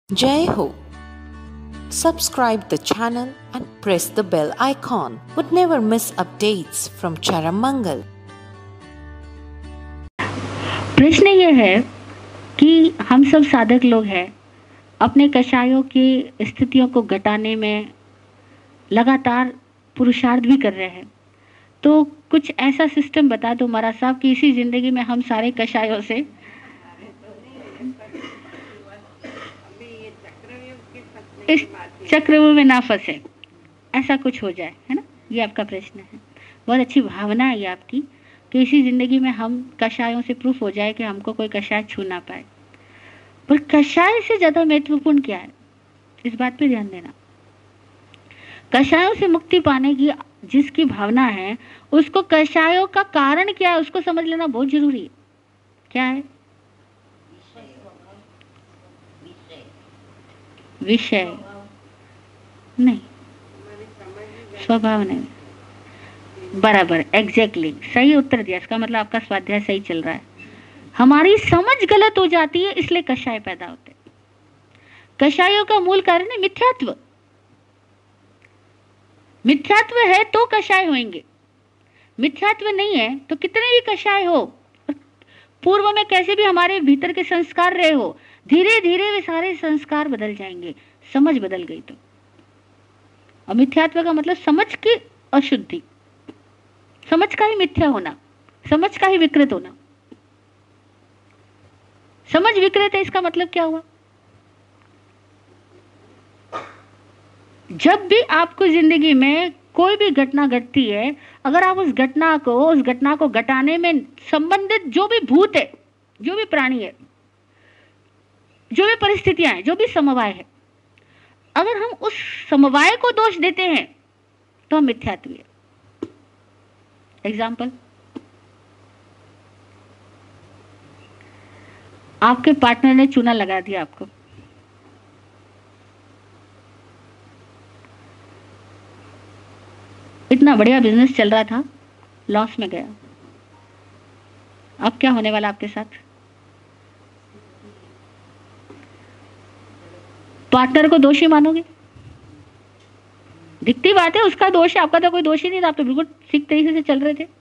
Jai Ho. Subscribe the channel and press the bell icon. Would never miss updates from Charammangal. प्रश्न ये है कि हम सब साधक लोग हैं, अपने कषायों की स्थितियों को घटाने में लगातार पुरुषार्थ भी कर रहे हैं। तो कुछ ऐसा सिस्टम बता दो महाराज साहब कि इसी जिंदगी में हम सारे कषायों से इस चक्रव्यूह में ना फंसे, ऐसा कुछ हो जाए, है ना? ये आपका प्रश्न है। बहुत अच्छी भावना है ये आपकी कि इसी जिंदगी में हम कषायों से प्रूफ हो जाए कि हमको कोई कषाय छू ना पाए। पर कषाय से ज्यादा महत्वपूर्ण क्या है, इस बात पे ध्यान देना। कषायों से मुक्ति पाने की जिसकी भावना है, उसको कषायों का कारण क्या है उसको समझ लेना बहुत जरूरी है। क्या है? विषय नहीं, स्वभाव नहीं। बराबर, एग्जैक्टली सही उत्तर दिया। इसका मतलब आपका स्वाध्याय सही चल रहा है। हमारी समझ गलत हो जाती है, इसलिए कषाय पैदा होते हैं। कषायों का मूल कारण है मिथ्यात्व। मिथ्यात्व है तो कषाय होंगे, मिथ्यात्व नहीं है तो कितने भी कषाय हो, पूर्व में कैसे भी हमारे भीतर के संस्कार रहे हो, धीरे धीरे वे सारे संस्कार बदल जाएंगे। समझ बदल गई तो। अमिथ्यात्व का मतलब समझ की अशुद्धि, समझ का ही मिथ्या होना, समझ का ही विकृत होना। समझ विकृत है, इसका मतलब क्या हुआ? जब भी आपको जिंदगी में कोई भी घटना घटती है, अगर आप उस घटना को घटाने में संबंधित जो भी भूत है, जो भी प्राणी है, जो भी परिस्थितियां हैं, जो भी समवाय है, अगर हम उस समवाय को दोष देते हैं तो हम मिथ्यात्व है। एग्जाम्पल, आपके पार्टनर ने चूना लगा दिया आपको, इतना बढ़िया बिजनेस चल रहा था, लॉस में गया। अब क्या होने वाला आपके साथ? पार्टनर को दोषी मानोगे? दिखती बात है उसका दोष है, आपका तो कोई दोष ही नहीं था, आप तो बिल्कुल ठीक तरीके से चल रहे थे।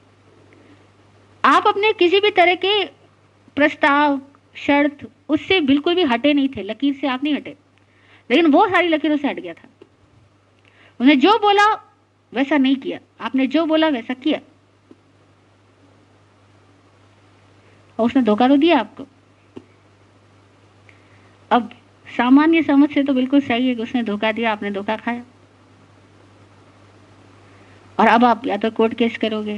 आप अपने किसी भी तरह के प्रस्ताव, शर्त उससे बिल्कुल भी हटे नहीं थे, लकीर से आप नहीं हटे, लेकिन वो सारी लकीरों से हट गया था। उसने जो बोला वैसा नहीं किया, आपने जो बोला वैसा किया, और उसने धोखा तो दिया आपको। अब सामान्य समझ से तो बिल्कुल सही है कि उसने धोखा दिया, आपने धोखा खाया, और अब आप या तो कोर्ट केस करोगे,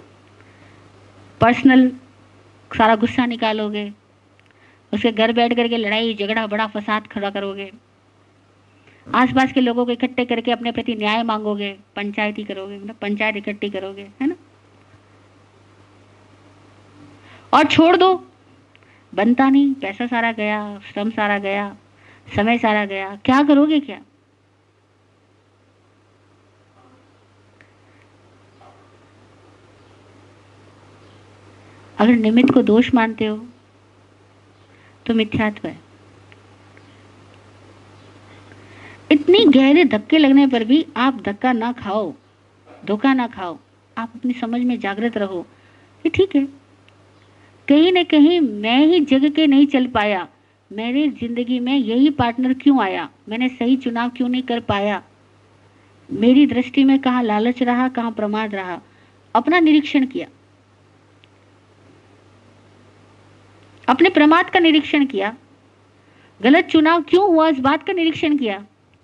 पर्सनल सारा गुस्सा निकालोगे, उसके घर बैठ करके लड़ाई झगड़ा बड़ा फसाद खड़ा करोगे, आसपास के लोगों को इकट्ठे करके अपने प्रति न्याय मांगोगे, पंचायती करोगे, मतलब पंचायत इकट्ठी करोगे, है ना? और छोड़ दो, बनता नहीं, पैसा सारा गया, श्रम सारा गया, समय सारा गया, क्या करोगे? क्या अगर निमित्त को दोष मानते हो तो मिथ्यात्व है। इतनी गहरे धक्के लगने पर भी आप धक्का ना खाओ, धोखा ना खाओ, आप अपनी समझ में जागृत रहो कि ठीक है, कहीं ना कहीं मैं ही जग के नहीं चल पाया, मेरे जिंदगी में यही पार्टनर क्यों आया, मैंने सही चुनाव क्यों नहीं कर पाया, मेरी दृष्टि में कहाँ लालच रहा, कहाँ प्रमाद रहा। अपना निरीक्षण किया, अपने प्रमाद का निरीक्षण किया, गलत चुनाव क्यों हुआ इस बात का निरीक्षण किया,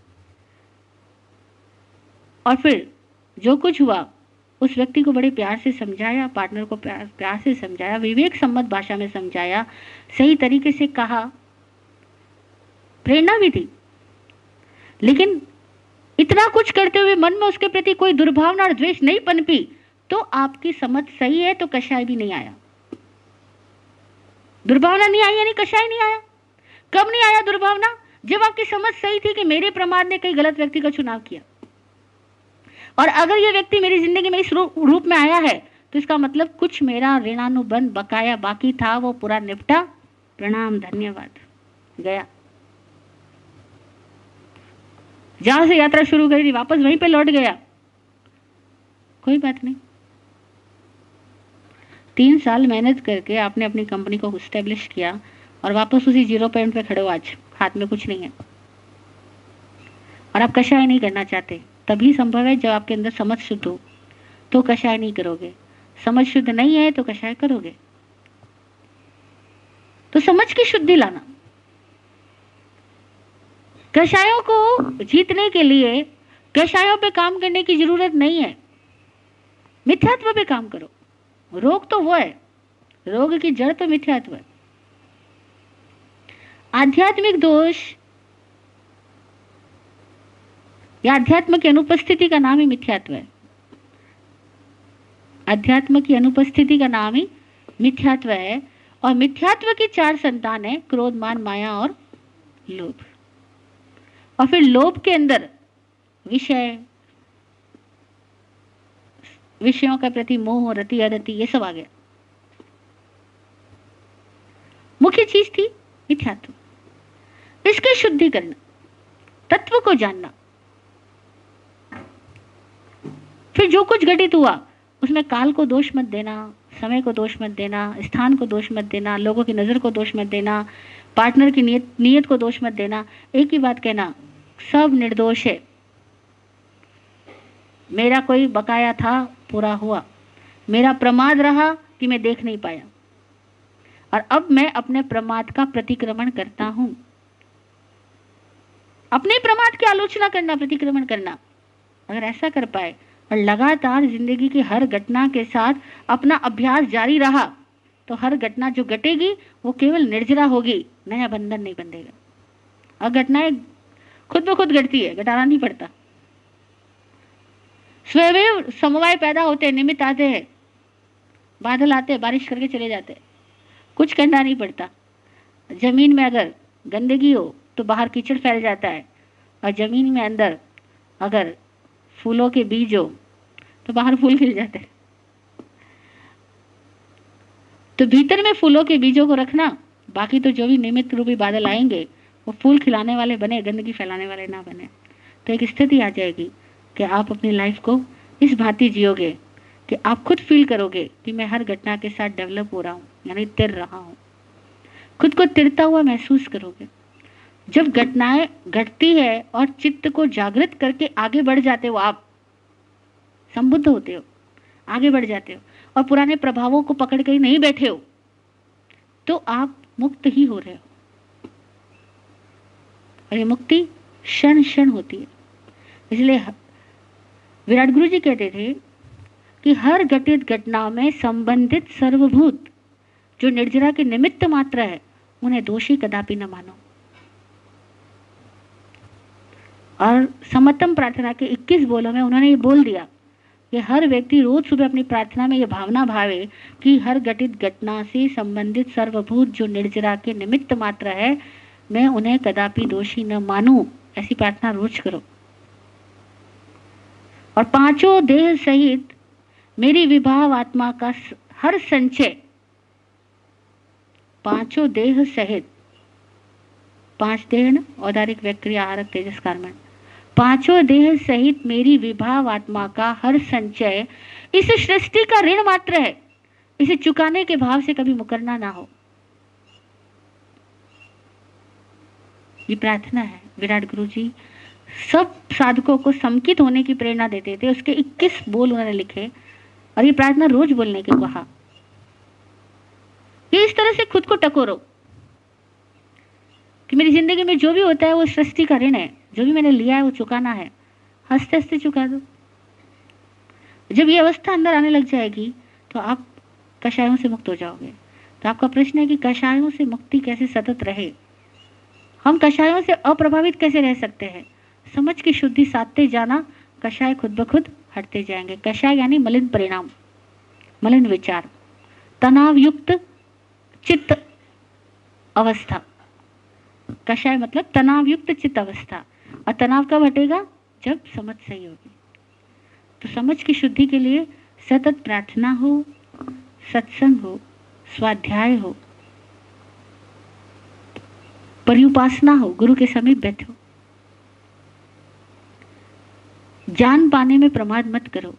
और फिर जो कुछ हुआ उस व्यक्ति को बड़े प्यार से समझाया, पार्टनर को प्यार से समझाया, विवेक सम्मत भाषा में समझाया, सही तरीके से कहा, प्रेरणा भी थी, लेकिन इतना कुछ करते हुए मन में उसके प्रति कोई दुर्भावना और द्वेष नहीं पनपी, तो आपकी समझ सही है, तो कषाय भी नहीं आया। दुर्भावना नहीं आई यानी कषाय नहीं आया। कब नहीं आया दुर्भावना? जब आपकी समझ सही थी कि मेरे प्रमाद ने कई गलत व्यक्ति का चुनाव किया, और अगर ये व्यक्ति मेरी जिंदगी में इस रूप में आया है तो इसका मतलब कुछ मेरा ऋणानुबंध बकाया बाकी था, वो पूरा निपटा, प्रणाम धन्यवाद, गया। जहां से यात्रा शुरू करी थी वापस वहीं पे लौट गया, कोई बात नहीं। 3 साल मेहनत करके आपने अपनी कंपनी को एस्टेब्लिश किया और वापस उसी 0 पॉइंट पे खड़े हो, आज हाथ में कुछ नहीं है और आप कषाय नहीं करना चाहते। तभी संभव है जब आपके अंदर समझ शुद्ध हो तो कषाय नहीं करोगे, समझ शुद्ध नहीं है तो कषाय करोगे। तो समझ की शुद्धि लाना, कषायों को जीतने के लिए कषायों पे काम करने की जरूरत नहीं है, मिथ्यात्व पे काम करो। रोग तो वो है, रोग की जड़ तो मिथ्यात्व है। आध्यात्मिक दोष या अध्यात्म की अनुपस्थिति का नाम ही मिथ्यात्व है। अध्यात्म की अनुपस्थिति का नाम ही मिथ्यात्व है। और मिथ्यात्व की 4 संतान है, क्रोध, मान, माया और लोभ। और फिर लोभ के अंदर विषयों का प्रति मोह, रति अरति, ये सब आ गया। मुख्य चीज थी मिथ्यात्व, इसके शुद्धि करना, तत्व को जानना। फिर जो कुछ घटित हुआ उसमें काल को दोष मत देना, समय को दोष मत देना, स्थान को दोष मत देना, लोगों की नजर को दोष मत देना, पार्टनर की नीयत को दोष मत देना। एक ही बात कहना, सब निर्दोष है। मेरा कोई बकाया था, पूरा हुआ, मेरा प्रमाद रहा कि मैं देख नहीं पाया और अब मैं अपने प्रमाद का प्रतिक्रमण करता हूं। अपने प्रमाद की आलोचना करना, प्रतिक्रमण करना, अगर ऐसा कर पाए और लगातार जिंदगी की हर घटना के साथ अपना अभ्यास जारी रहा तो हर घटना जो घटेगी वो केवल निर्जरा होगी, नया बंधन नहीं बंधेगा। और घटनाएं खुद ब खुद घटती है, घटाना नहीं पड़ता। स्वयं समवाय पैदा होते हैं, निमित्त आते हैं, बादल आते हैं, बारिश करके चले जाते हैं, कुछ करना नहीं पड़ता। जमीन में अगर गंदगी हो तो बाहर कीचड़ फैल जाता है और जमीन में अंदर अगर फूलों के बीज हो तो बाहर फूल खिल जाते हैं। तो भीतर में फूलों के बीजों को रखना, बाकी तो जो भी निमित्त रूपी बादल आएंगे वो फूल खिलाने वाले बने, गंदगी फैलाने वाले ना बने। तो एक स्थिति आ जाएगी कि आप अपनी लाइफ को इस भांति जियोगे कि आप खुद फील करोगे कि मैं हर घटना के साथ डेवलप हो रहा हूँ, यानी तिर रहा हूँ। खुद को तिरता हुआ महसूस करोगे। जब घटनाएं घटती है और चित्त को जागृत करके आगे बढ़ जाते हो, आप संबुद्ध होते हो, आगे बढ़ जाते हो और पुराने प्रभावों को पकड़ के नहीं बैठे हो, तो आप मुक्त ही हो रहे हो। और ये मुक्ति क्षण क्षण होती है। इसलिए विराट गुरुजी कहते थे कि हर घटित घटना में संबंधित सर्वभूत जो निर्जरा के निमित्त मात्र है, उन्हें दोषी कदापि न मानो। और समतम प्रार्थना के 21 बोलों में उन्होंने ये बोल दिया कि हर व्यक्ति रोज सुबह अपनी प्रार्थना में ये भावना भावे कि हर घटित घटना से संबंधित सर्वभूत जो निर्जरा के निमित्त मात्र है, मैं उन्हें कदापि दोषी न मानूं। ऐसी प्रार्थना रोज करो। और 5 देह सहित मेरी विभाव आत्मा का हर संचय, 5 देह सहित, 5 देह ना, औदारिक, व्यक्ति, आहारक, तेजस, कार्मण, 5 देह सहित मेरी विभाव आत्मा का हर संचय इस सृष्टि का ऋण मात्र है, इसे चुकाने के भाव से कभी मुकरना ना हो। ये प्रार्थना है। विराट गुरुजी सब साधकों को समकित होने की प्रेरणा देते थे। उसके 21 बोल उन्होंने लिखे और ये प्रार्थना रोज बोलने के कहा। ये इस तरह से खुद को टकोरो कि मेरी जिंदगी में जो भी होता है वो सृष्टि का ऋण है, जो भी मैंने लिया है वो चुकाना है। हंसते हंसते चुका दो। जब ये अवस्था अंदर आने लग जाएगी तो आप कषायों से मुक्त हो जाओगे। तो आपका प्रश्न है कि कषायों से मुक्ति कैसे सतत रहे, हम कषायों से अप्रभावित कैसे रह सकते हैं? समझ की शुद्धि साधते जाना, कषाय खुद ब खुद हटते जाएंगे। कषाय यानी मलिन परिणाम, मलिन विचार, तनाव युक्त चित्त अवस्था। कषाय मतलब तनाव युक्त चित्त अवस्था। और तनाव कब हटेगा? जब समझ सही होगी। तो समझ की शुद्धि के लिए सतत प्रार्थना हो, सत्संग हो, स्वाध्याय हो, परिउपासना हो, गुरु के समीप बैठो। जान पाने में प्रमाद मत करो,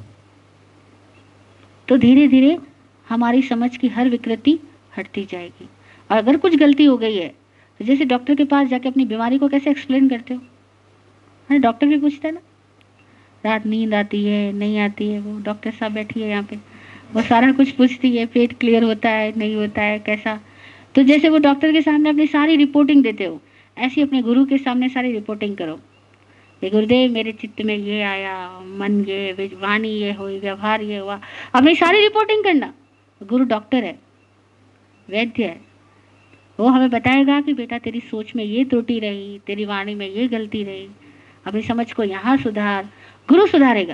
तो धीरे धीरे हमारी समझ की हर विकृति हटती जाएगी। और अगर कुछ गलती हो गई है तो जैसे डॉक्टर के पास जाके अपनी बीमारी को कैसे एक्सप्लेन करते हो, है डॉक्टर भी पूछता है ना, रात नींद आती है नहीं आती है, वो डॉक्टर साहब बैठी है यहाँ पे, वो सारा कुछ पूछती है, पेट क्लियर होता है नहीं होता है कैसा। तो जैसे वो डॉक्टर के सामने अपनी सारी रिपोर्टिंग देते हो, ऐसी अपने गुरु के सामने सारी रिपोर्टिंग करो कि गुरुदेव मेरे चित्त में ये आया, मन ये, वाणी ये हुई, व्यवहार ये हुआ, अपनी सारी रिपोर्टिंग करना। गुरु डॉक्टर है, वैद्य है, वो हमें बताएगा कि बेटा तेरी सोच में ये त्रुटि रही, तेरी वाणी में ये गलती रही, अपनी समझ को यहाँ सुधार। गुरु सुधारेगा।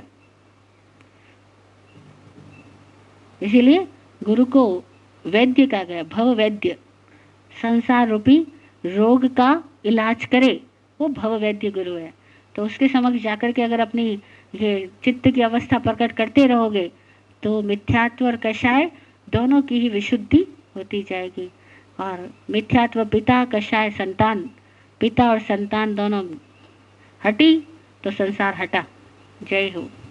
इसीलिए गुरु को वैद्य कहा गया, भव वैद्य। संसार रूपी रोग का इलाज करे वो भव वैद्य गुरु है। तो उसके समक्ष जाकर के अगर अपनी ये चित्त की अवस्था प्रकट करते रहोगे तो मिथ्यात्व और कषाय दोनों की ही विशुद्धि होती जाएगी। और मिथ्यात्व पिता, कषाय संतान, पिता और संतान दोनों हटी तो संसार हटा। जय हो।